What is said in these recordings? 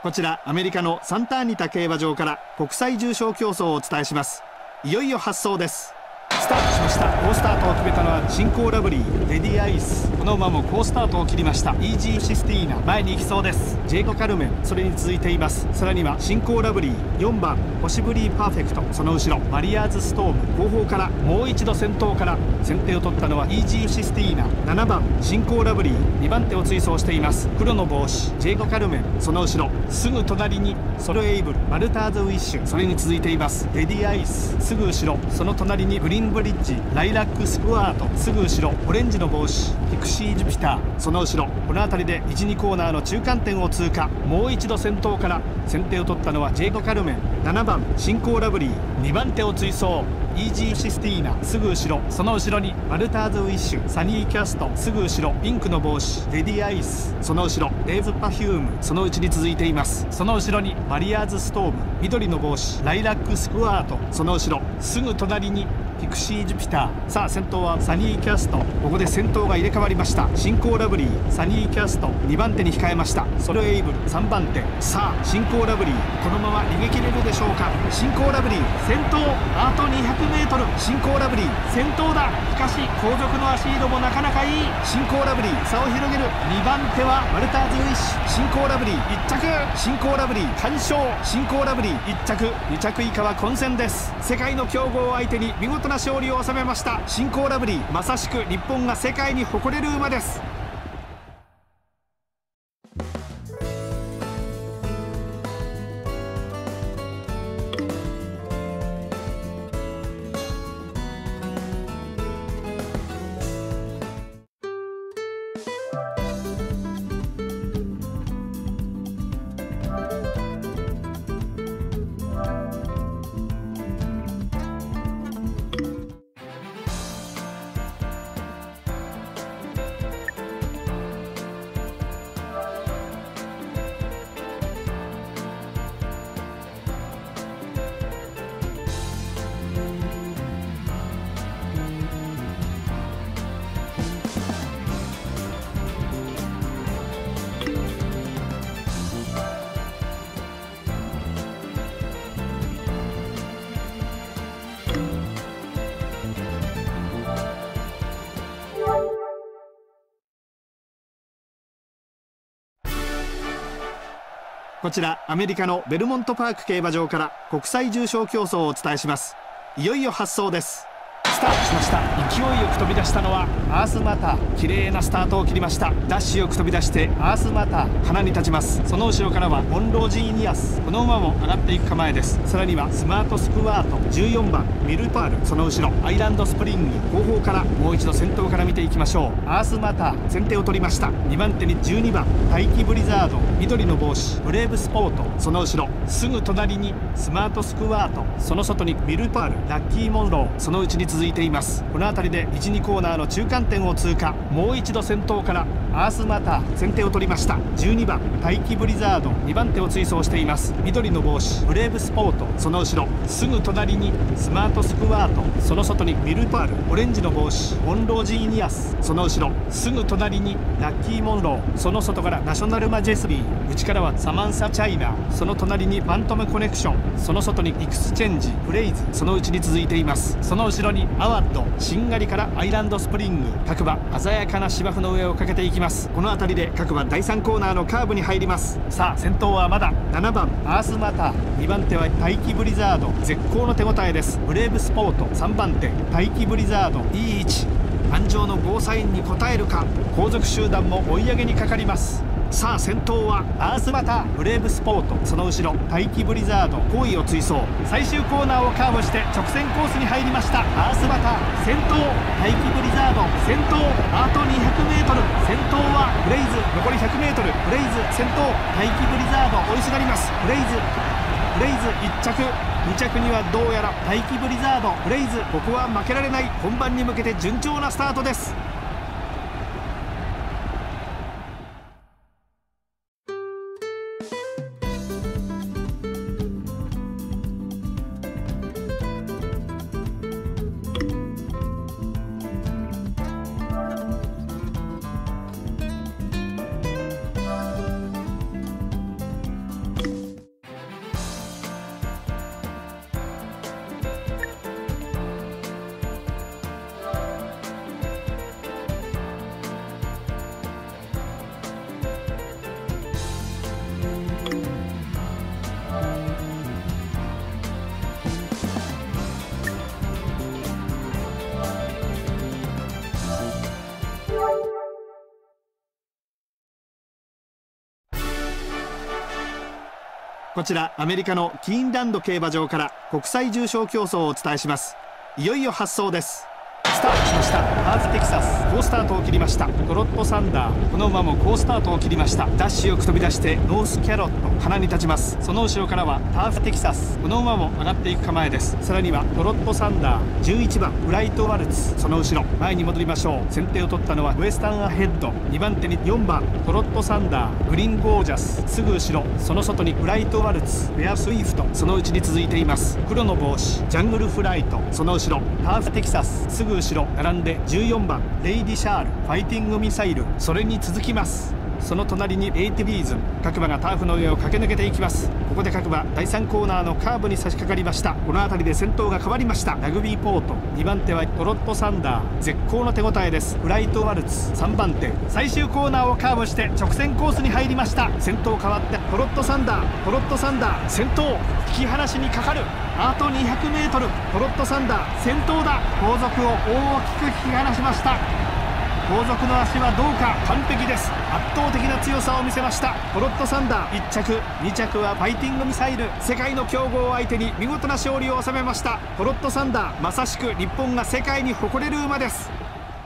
こちらアメリカのサンタアニタ競馬場から国際重賞競争をお伝えします。いよいよ発走です。スタートしました。好スタートを決めたのは新興ラブリー、レディアイス。この馬も好スタートを切りました。イージーシスティーナ、前に行きそうです。ジェイコカルメン、それに続いています。さらには新興ラブリー、4番ポシブリーパーフェクト、その後ろマリアーズストーム。後方からもう一度先頭から先手を取ったのはイージーシスティーナ。7番新興ラブリー、2番手を追走しています。黒の帽子ジェイコカルメン、その後ろすぐ隣にソルエイブル、マルターズウィッシュ、それに続いていますレディアイス。すぐ後ろその隣にグリーンブリッジ、ライラックスクワート。すぐ後ろオレンジの帽子ピクシージュピター。その後ろこの辺りで1、2コーナーの中間点を通過。もう一度先頭から先手を取ったのはジェイコカルメン。7番新興ラブリー、2番手を追走イージーシスティーナ。すぐ後ろその後ろにマルターズウィッシュ、サニーキャスト。すぐ後ろピンクの帽子レディアイス。その後ろレーズパフューム、そのうちに続いています。その後ろにマリアーズストーム、緑の帽子ライラックスクワート。その後ろすぐ隣にピクシージュピター。さあ先頭はサニーキャスト。ここで先頭が入れ替わりました。新興ラブリー、サニーキャスト2番手に控えました。ソルエイブル3番手。さあ新興ラブリー、このまま逃げ切れるでしょうか。新興ラブリー先頭、あと 200m。 新興ラブリー先頭だ。しかし後続の足色もなかなかいい。新興ラブリー差を広げる。2番手はマルターズウィッシュ。新興ラブリー1着。新興ラブリー完勝。新興ラブリー1着、2着以下は混戦です。世界の強豪を相手に見事な勝利を収めました新興ラブリー。まさしく日本が世界に誇れる馬です。こちらアメリカのベルモントパーク競馬場から国際重賞競争をお伝えします。いよいよ発走です。スタートしました。勢いよく飛び出したのはアースマター。綺麗なスタートを切りました。ダッシュよく飛び出してアースマター鼻に立ちます。その後ろからはモンロージーニアス。この馬も上がっていく構えです。さらにはスマートスクワート14番ミルパール。その後ろアイランドスプリング。後方からもう一度先頭から見ていきましょう。アースマター先手を取りました。2番手に12番大気ブリザード、緑の帽子ブレーブスポート。その後ろすぐ隣にスマートスクワート、その外にミルパール、ラッキーモンロー、そのうちに続いています。この辺りで1、2コーナーの中間点を通過。もう一度先頭からアースマター先手を取りました。12番大気ブリザード2番手を追走しています。緑の帽子ブレーブスポート、その後ろすぐ隣にスマートスクワート、その外にミルパール、オレンジの帽子モンロージーニアス、その後ろすぐ隣にラッキーモンロー、その外からナショナルマジェスリー、内からはサマンサチャイナ、その隣にファントムコネクション、その外にイクスチェンジフレイズ、そのうちに続いています。その後ろにアワッド、しんがりからアイランドスプリング。各馬鮮やかな芝生の上をかけていきます。この辺りで各馬第3コーナーのカーブに入ります。さあ先頭はまだ7番アースマター、2番手は大気ブリザード、絶好の手応えです。ブレーブスポート3番手大気ブリザード、いい位置、安城のゴーサインに応えるか。後続集団も追い上げにかかります。さあ先頭はアースマター、ブレーブスポート、その後ろ大気ブリザード、後位を追走。最終コーナーをカーブして直線コースに入りました。アースマター先頭、大気ブリザード先頭、あと 200m、 先頭はブレイズ、残り 100m、 ブレイズ先頭、大気ブリザード追いすがります。ブレイズ1着、2着にはどうやら大気ブリザード、ブレイズ、ここは負けられない。本番に向けて順調なスタートです。 こちらアメリカのキーンランド競馬場から国際重賞競争をお伝えします。いよいよ発走です。スタートしました。ハーフテキサス好スタートを切りました。トロットサンダー、この馬も好スタートを切りました。ダッシュよく飛び出してノースキャロット、鼻に立ちます。その後ろからはハーフテキサス、この馬も上がっていく構えです。さらにはトロットサンダー、11番ブライトワルツ、その後ろ前に戻りましょう。先手を取ったのはウエスタンアヘッド、2番手に4番トロットサンダー、グリーンゴージャス、すぐ後ろその外にブライトワルツ、フェアスイフト、そのうちに続いています。黒の帽子ジャングルフライト、その後ろハーフテキサス、すぐ後ろ並んで14番レイディシャール、ファイティングミサイル、それに続きます。その隣にエイティビーズン、各馬がターフの上を駆け抜けていきます。ここで各馬第3コーナーのカーブに差し掛かりました。この辺りで先頭が変わりました。ラグビーポート、2番手はトロットサンダー、絶好の手応えです。ブライトワルツ3番手、最終コーナーをカーブして直線コースに入りました。先頭変わってトロットサンダー、トロットサンダー先頭、引き離しにかかる。あと 200m、 トロットサンダー先頭だ。後続を大きく引き離しました。後続の足はどうか、完璧です。圧倒的な強さを見せました。トロットサンダー1着、2着はファイティングミサイル、世界の強豪を相手に見事な勝利を収めました。トロットサンダー、まさしく日本が世界に誇れる馬です。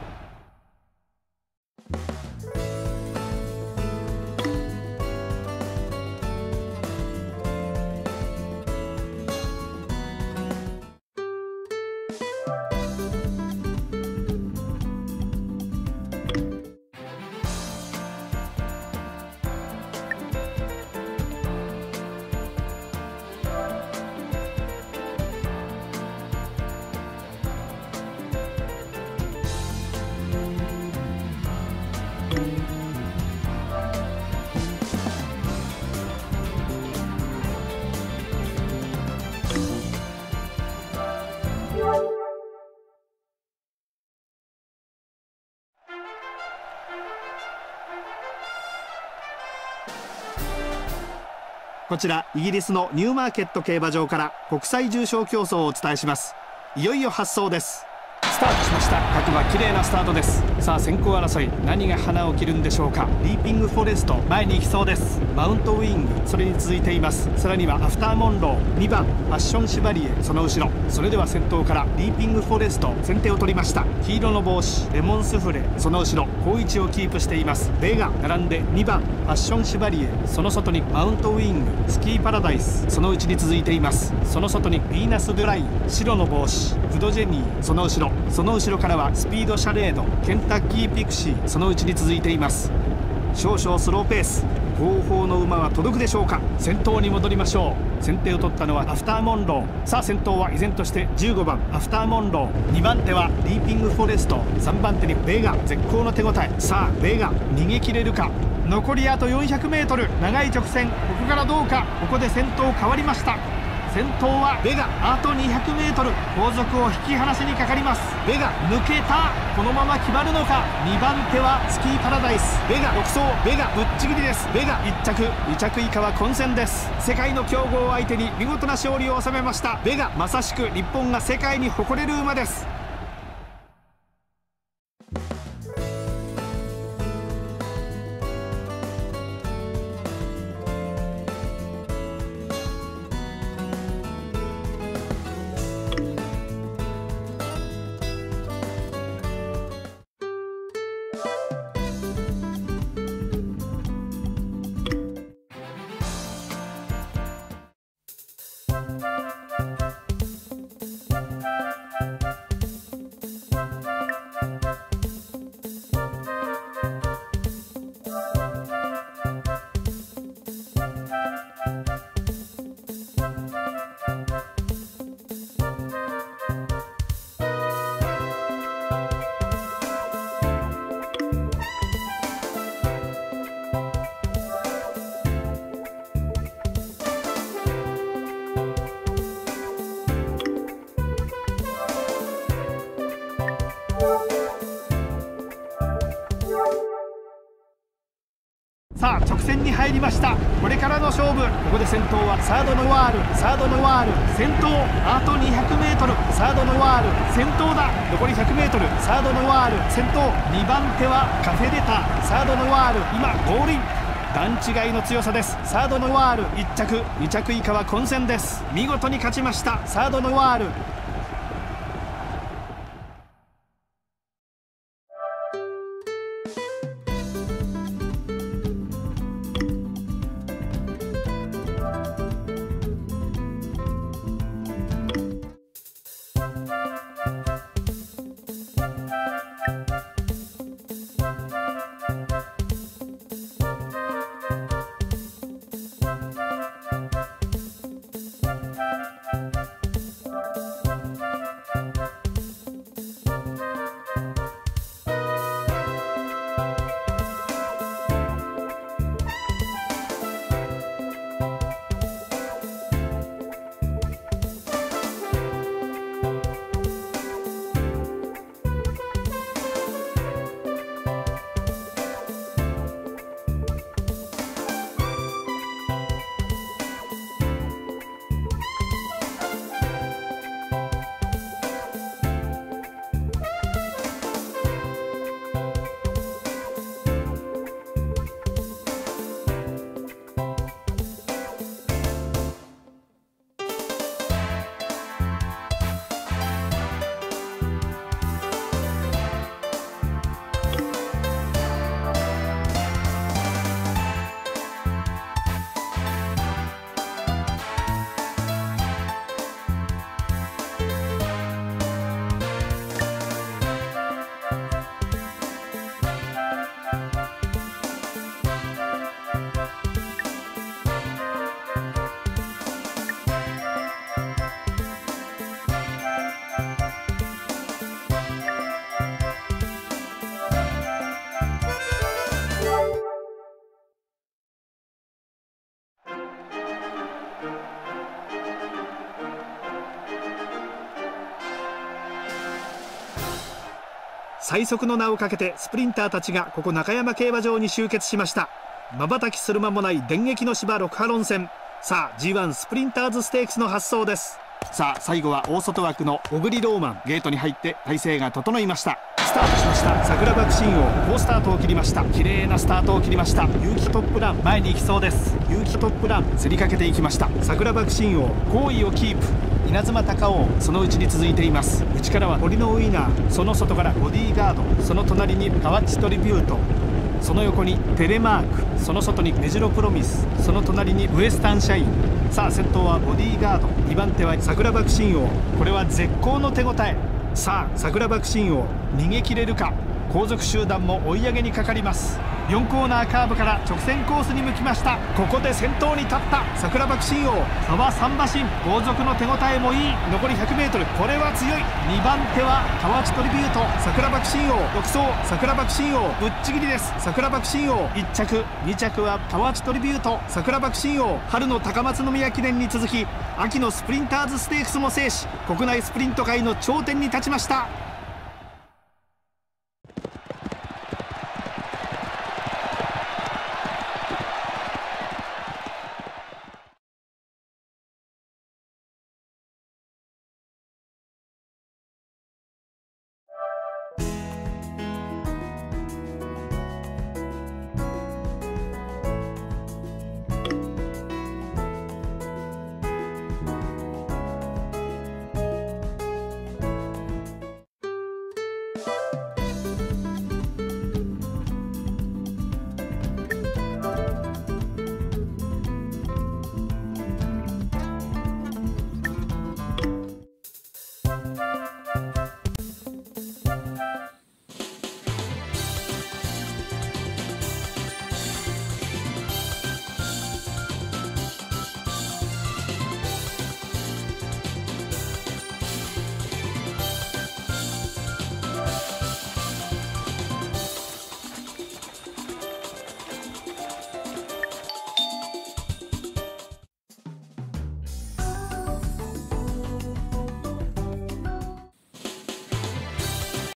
こちらイギリスのニューマーケット競馬場から国際重賞競争をお伝えします。いよいよ発走です。スタートしました。各馬綺麗なスタートです。さあ先行争い、何が花を切るんでしょうか。リーピングフォレスト前に行きそうです。マウントウィング、それに続いています。さらにはアフターモンロー、2番ファッションシュバリエ、その後ろ。それでは先頭からリーピングフォレスト先手を取りました。黄色の帽子レモンスフレ、その後ろ好位置をキープしています。ベガ並んで2番ファッションシュバリエ、その外にマウントウィング、スキーパラダイス、そのうちに続いています。その外にヴィーナスドゥライン、白の帽子フドジェニー、その後ろからはスピードシャレード、ケンタッキーピクシー、そのうちに続いています。少々スローペース、後方の馬は届くでしょうか。先頭に戻りましょう。先手を取ったのはアフターモンロー。さあ先頭は依然として15番アフターモンロー、2番手はリーピングフォレスト、3番手にベガ、絶好の手応え。さあベガ逃げ切れるか。残りあと 400m、 長い直線、ここからどうか。ここで先頭変わりました。先頭はベガ、あと 200m、 後続を引き離しにかかります。ベガ抜けた。このまま決まるのか。2番手はスキーパラダイス、ベガ独走、ベガぶっちぎりです。ベガ1着、2着以下は混戦です。世界の強豪を相手に見事な勝利を収めました。ベガ、まさしく日本が世界に誇れる馬です。さあ直線に入りました。これからの勝負。ここで先頭はサードノワール、サードノワール先頭、あと 200m、 サードノワール先頭だ。残り 100m、 サードノワール先頭、2番手はカフェデタ、サードノワール今ゴールイン。 段違いの強さです。サードノワール1着、2着以下は混戦です。見事に勝ちましたサードノワール。最速の名をかけてスプリンターたちがここ中山競馬場に集結しました。瞬きする間もない電撃の芝6波論戦。さあ G1 スプリンターズステークスの発走です。さあ最後は大外枠の小栗ローマン。ゲートに入って体勢が整いました。スタートしました。桜爆心王好スタートを切りました。綺麗なスタートを切りました。有機トップラン前に行きそうです。有機トップラン競りかけていきました。桜爆心王好位をキープ。稲妻高王そのうちに続いています。内からは堀のウイナー、その外からボディーガード、その隣にカワッチトリビュート、その横にテレマーク、その外にメジロプロミス、その隣にウエスタンシャイン。さあ先頭はボディーガード、2番手は桜爆心王。これは絶好の手応え。さあ桜爆心王逃げ切れるか。後続集団も追い上げにかかります。4コーナーカーブから直線コースに向きました。ここで先頭に立った桜爆心王。差は3馬身。後続の手応えもいい。残り 100m、 これは強い。2番手は河内トリビュート。桜爆心王独走。桜爆心王ぶっちぎりです。桜爆心王1着、2着は河内トリビュート。桜爆心王春の高松宮記念に続き秋のスプリンターズステークスも制し、国内スプリント界の頂点に立ちました。